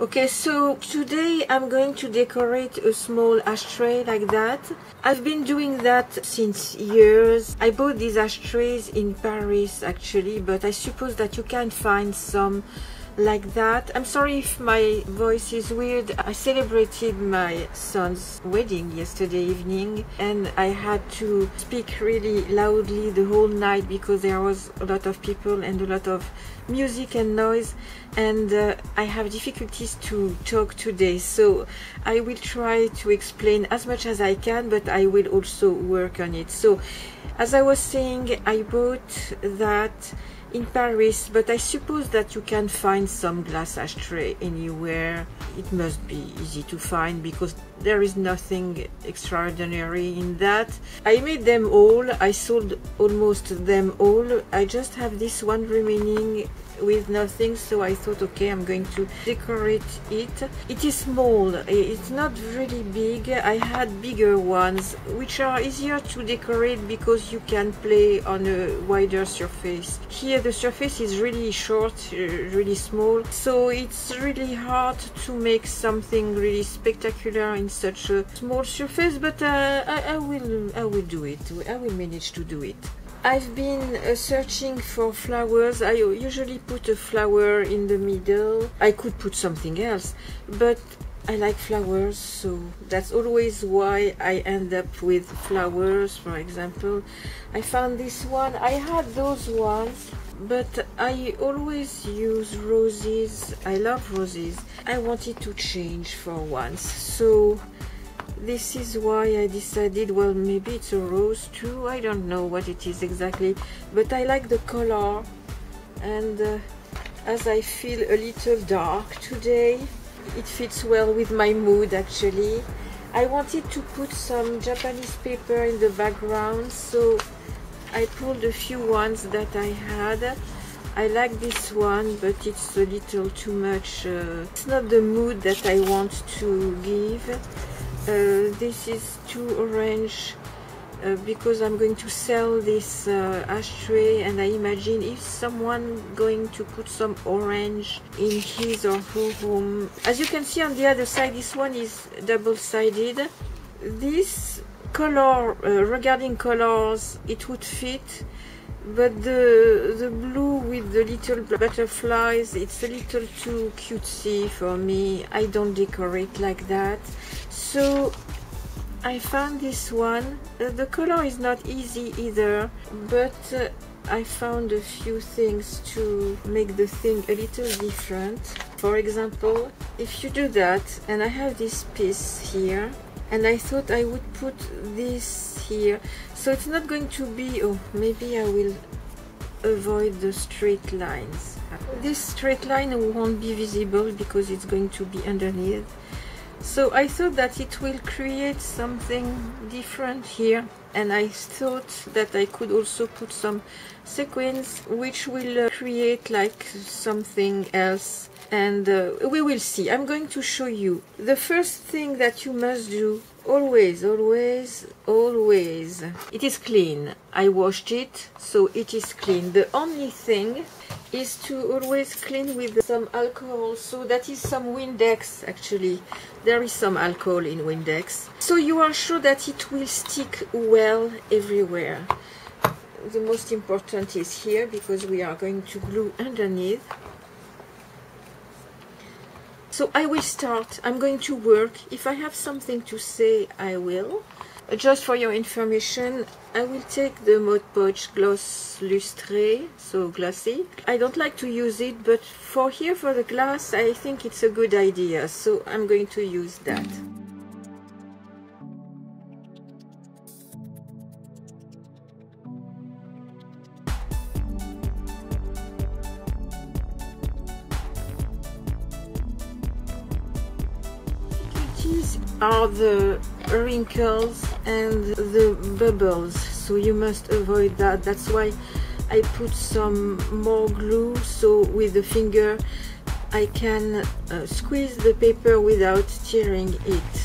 Okay, so today I'm going to decorate a small ashtray like that. I've been doing that since years. I bought these ashtrays in Paris actually, but I suppose that you can find some like that. I'm sorry if my voice is weird. I celebrated my son's wedding yesterday evening and I had to speak really loudly the whole night because there was a lot of people and a lot of music and noise, and I have difficulties to talk today, so I will try to explain as much as I can, but I will also work on it. So as I was saying, I bought that in Paris, but I suppose that you can find some glass ashtray anywhere. It must be easy to find because there is nothing extraordinary in that. I made them all. I sold almost them all. I just have this one remaining with nothing, so I thought, okay, I'm going to decorate it. It is small, it's not really big. I had bigger ones which are easier to decorate because you can play on a wider surface. Here the surface is really short, really small, so it's really hard to make something really spectacular in such a small surface, but I will do it. I will manage to do it. I've been searching for flowers. I usually put a flower in the middle. I could put something else, but I like flowers, so that's always why I end up with flowers. For example, I found this one. I had those ones, but I always use roses. I love roses. I wanted to change for once, so this is why I decided, well, maybe it's a rose too, I don't know what it is exactly, but I like the color, and as I feel a little dark today, it fits well with my mood actually. I wanted to put some Japanese paper in the background, so I pulled a few ones that I had. I like this one, but it's a little too much. It's not the mood that I want to give. This is too orange because I'm going to sell this ashtray, and I imagine if someone going to put some orange in his or her home. As you can see on the other side, this one is double-sided. This color, regarding colors, it would fit, but the blue with the little butterflies, it's a little too cutesy for me. I don't decorate like that. So I found this one. The color is not easy either, but I found a few things to make the thing a little different. For example, if you do that, and I have this piece here, and I thought I would put this here, so it's not going to be, oh, maybe I will avoid the straight lines. This straight line won't be visible because it's going to be underneath. So I thought that it will create something different here, and I thought that I could also put some sequins which will create like something else, and we will see. I'm going to show you. The first thing that you must do, always, it is clean. I washed it, so it is clean. The only thing is to always clean with some alcohol, so that is some Windex actually. There is some alcohol in Windex, so you are sure that it will stick well everywhere. The most important is here because we are going to glue underneath. So I will start. I'm going to work. If I have something to say, I will. Just for your information, I will take the Mod Podge Gloss Lustré, so glassy. I don't like to use it, but for here, for the glass, I think it's a good idea, so I'm going to use that. These are the wrinkles and the bubbles, so you must avoid that. That's why I put some more glue, so with the finger I can squeeze the paper without tearing it.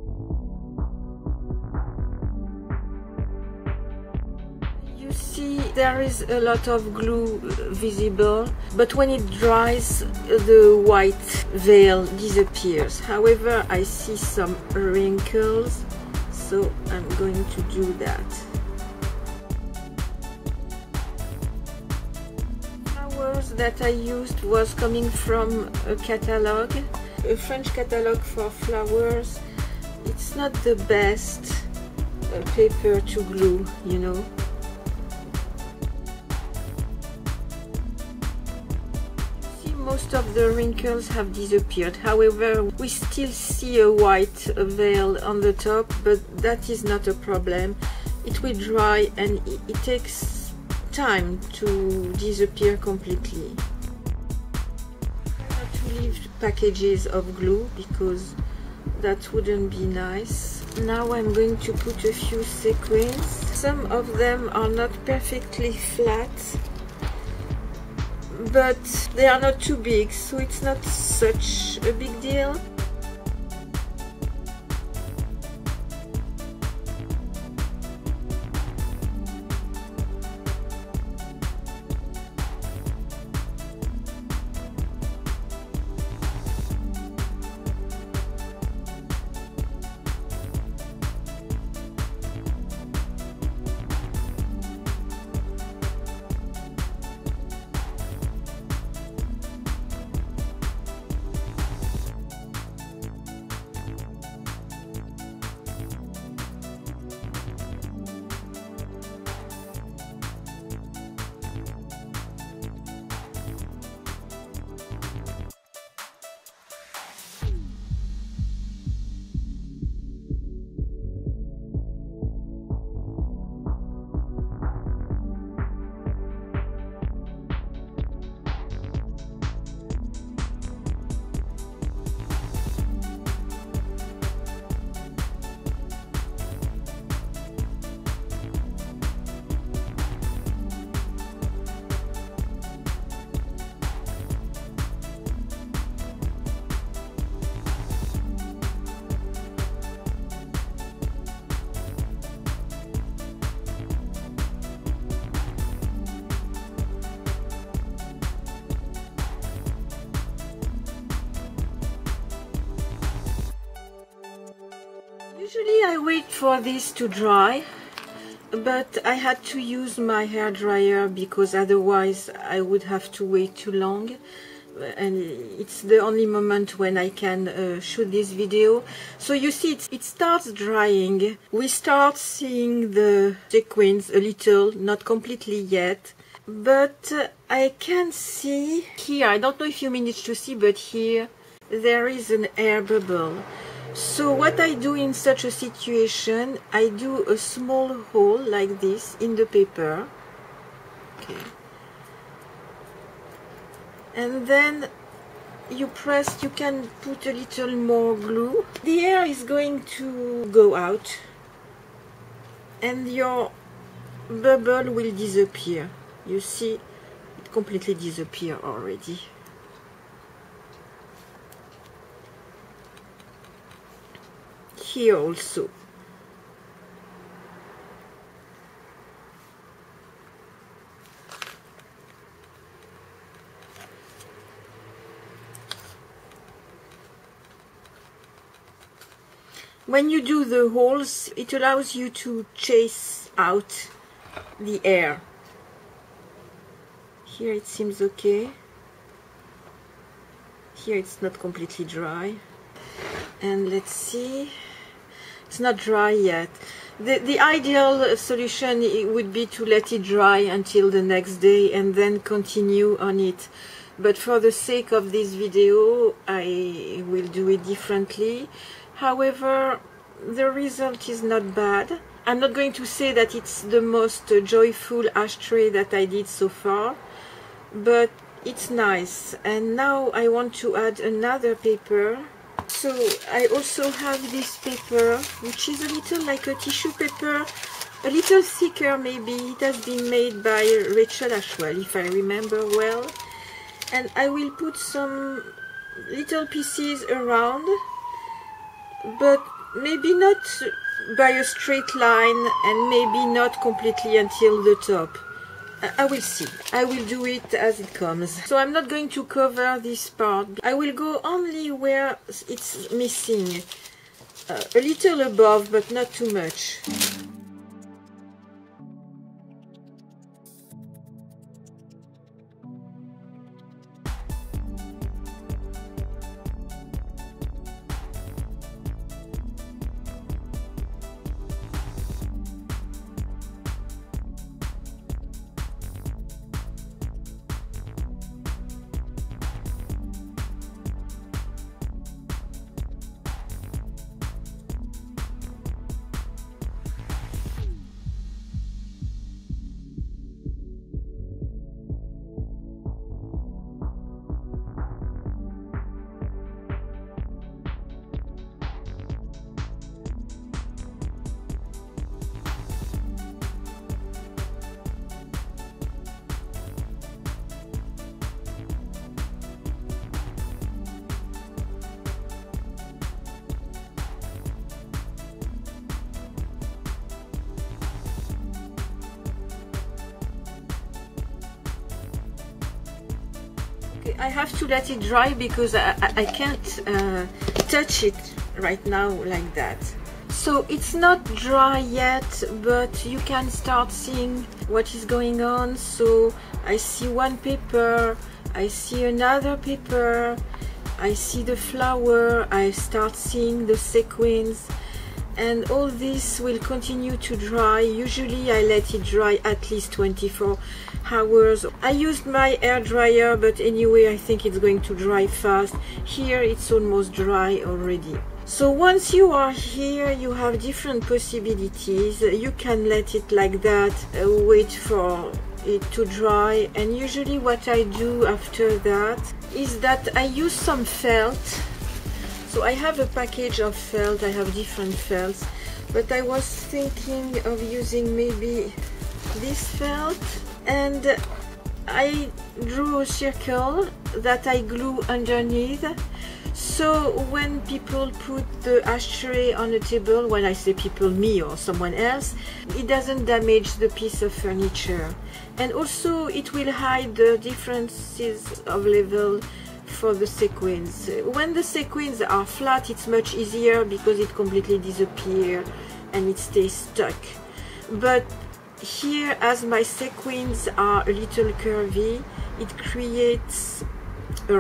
You see there is a lot of glue visible, but when it dries, the white veil disappears. However, I see some wrinkles, so I'm going to do that. Flowers that I used was coming from a catalog, a French catalog for flowers. It's not the best paper to glue, you know. See, most of the wrinkles have disappeared. However, we still see a white veil on the top, but that is not a problem. It will dry and it takes time to disappear completely. Try not to leave packages of glue because that wouldn't be nice. Now I'm going to put a few sequins. Some of them are not perfectly flat, but they are not too big, so it's not such a big deal. Usually I wait for this to dry, but I had to use my hair dryer because otherwise I would have to wait too long, and it's the only moment when I can shoot this video. So you see it starts drying. We start seeing the sequins a little, not completely yet, but I can see here, I don't know if you managed to see, but here there is an air bubble. So what I do in such a situation, I do a small hole like this in the paper. Okay. And then you press, you can put a little more glue. The air is going to go out and your bubble will disappear. You see, it completely disappeared already. Here also. When you do the holes, it allows you to chase out the air. Here it seems okay. Here it's not completely dry. And let's see. It's not dry yet. The ideal solution would be to let it dry until the next day and then continue on it. But for the sake of this video, I will do it differently. However, the result is not bad. I'm not going to say that it's the most joyful ashtray that I did so far, but it's nice. And now I want to add another paper. So I also have this paper, which is a little like a tissue paper, a little thicker maybe. It has been made by Rachel Ashwell, if I remember well. And I will put some little pieces around, but maybe not by a straight line and maybe not completely until the top. I will see. I will do it as it comes. So I'm not going to cover this part. I will go only where it's missing. A little above, but not too much. I have to let it dry because I can't touch it right now like that. So it's not dry yet, but you can start seeing what is going on. So I see one paper, I see another paper, I see the flower, I start seeing the sequins, and all this will continue to dry. Usually I let it dry at least 24 hours. I used my air dryer, but anyway I think it's going to dry fast. Here it's almost dry already. So once you are here, you have different possibilities. You can let it like that, wait for it to dry, and usually what I do after that is that I use some felt. So I have a package of felt, I have different felts, but I was thinking of using maybe this felt, and I drew a circle that I glue underneath. So when people put the ashtray on a table, when I say people, me or someone else, it doesn't damage the piece of furniture. And also it will hide the differences of level for the sequins. When the sequins are flat, it's much easier because it completely disappears and it stays stuck. But here, as my sequins are a little curvy, it creates a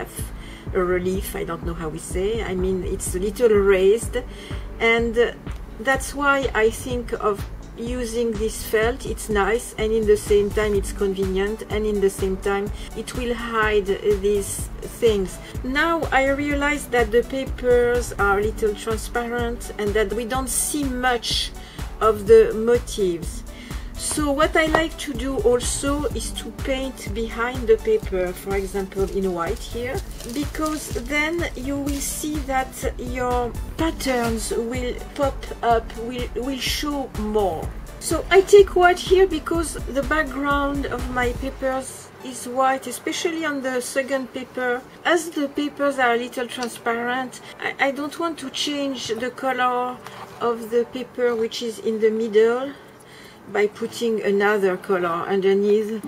relief, I don't know how we say, I mean it's a little raised, and that's why I think of using this felt. It's nice, and in the same time it's convenient, and in the same time it will hide these things. Now I realize that the papers are a little transparent and that we don't see much of the motifs. So what I like to do also is to paint behind the paper, for example in white here, because then you will see that your patterns will pop up, will show more. So I take white here because the background of my papers is white, especially on the second paper. As the papers are a little transparent, I don't want to change the color of the paper which is in the middle by putting another color underneath.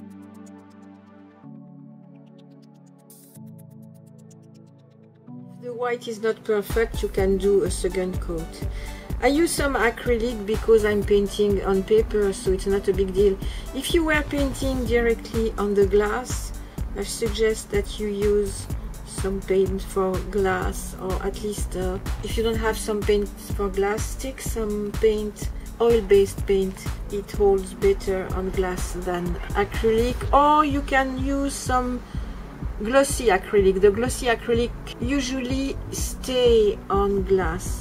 If the white is not perfect, you can do a second coat. I use some acrylic because I'm painting on paper, so it's not a big deal. If you were painting directly on the glass, I suggest that you use some paint for glass, or at least if you don't have some paint for glass, stick some paint, oil-based paint. It holds better on glass than acrylic, or you can use some glossy acrylic. The glossy acrylic usually stay on glass.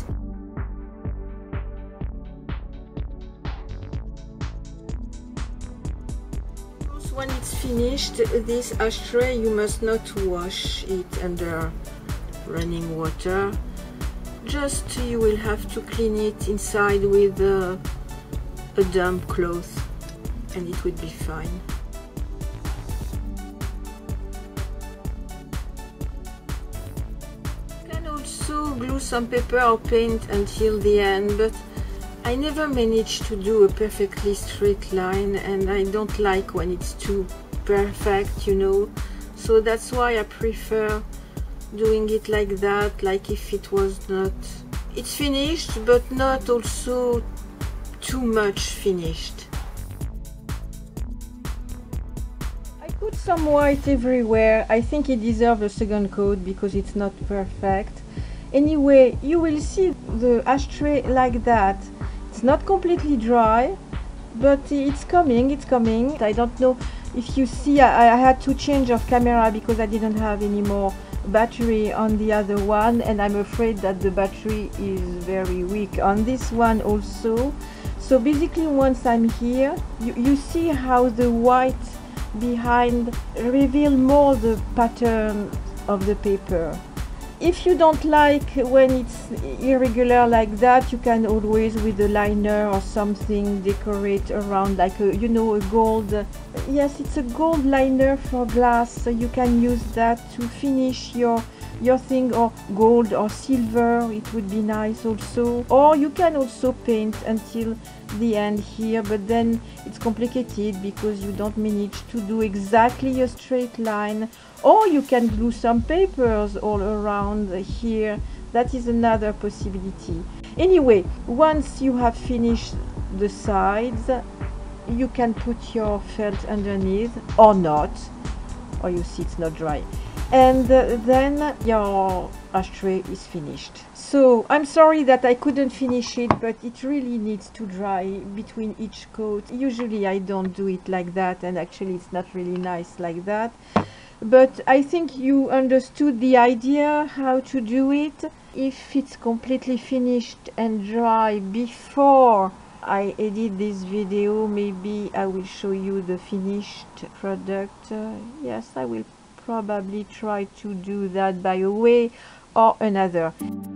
When it's finished, this ashtray, you must not wash it under running water. Just you will have to clean it inside with a damp cloth and it will be fine. You can also glue some paper or paint until the end, but I never manage to do a perfectly straight line, and I don't like when it's too perfect, you know, so that's why I prefer doing it like that, like if it was not, it's finished but not also too much finished. I put some white everywhere. I think it deserves a second coat because it's not perfect. Anyway, you will see the ashtray like that. It's not completely dry, but it's coming, it's coming. I don't know if you see, I had to change of camera because I didn't have any more battery on the other one, and I'm afraid that the battery is very weak on this one also. So basically, once I'm here, you see how the white behind reveal more the pattern of the paper. If you don't like when it's irregular like that, you can always with a liner or something decorate around, like a, you know, a gold, yes, it's a gold liner for glass, so you can use that to finish your thing, or gold or silver, it would be nice also. Or you can also paint until the end here, but then it's complicated because you don't manage to do exactly a straight line. Or you can glue some papers all around here. That is another possibility. Anyway, once you have finished the sides, you can put your felt underneath, or not, or you see it's not dry, and then your ashtray is finished. So I'm sorry that I couldn't finish it, but it really needs to dry between each coat. Usually I don't do it like that, and actually it's not really nice like that. But I think you understood the idea how to do it. If it's completely finished and dry before I edit this video, maybe I will show you the finished product. Yes, I will probably try to do that by a way or another.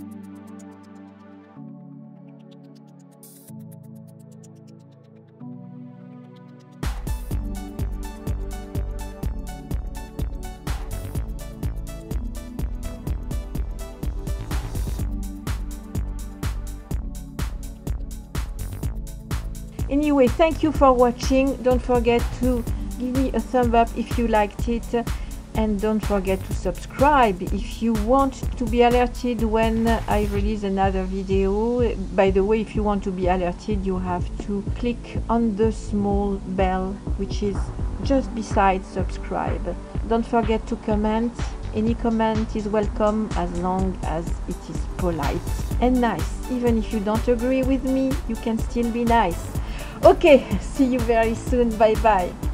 Anyway, thank you for watching. Don't forget to give me a thumb up if you liked it, and don't forget to subscribe if you want to be alerted when I release another video. By the way, if you want to be alerted, you have to click on the small bell which is just beside subscribe. Don't forget to comment. Any comment is welcome as long as it is polite and nice. Even if you don't agree with me, you can still be nice. Okay, see you very soon. Bye bye.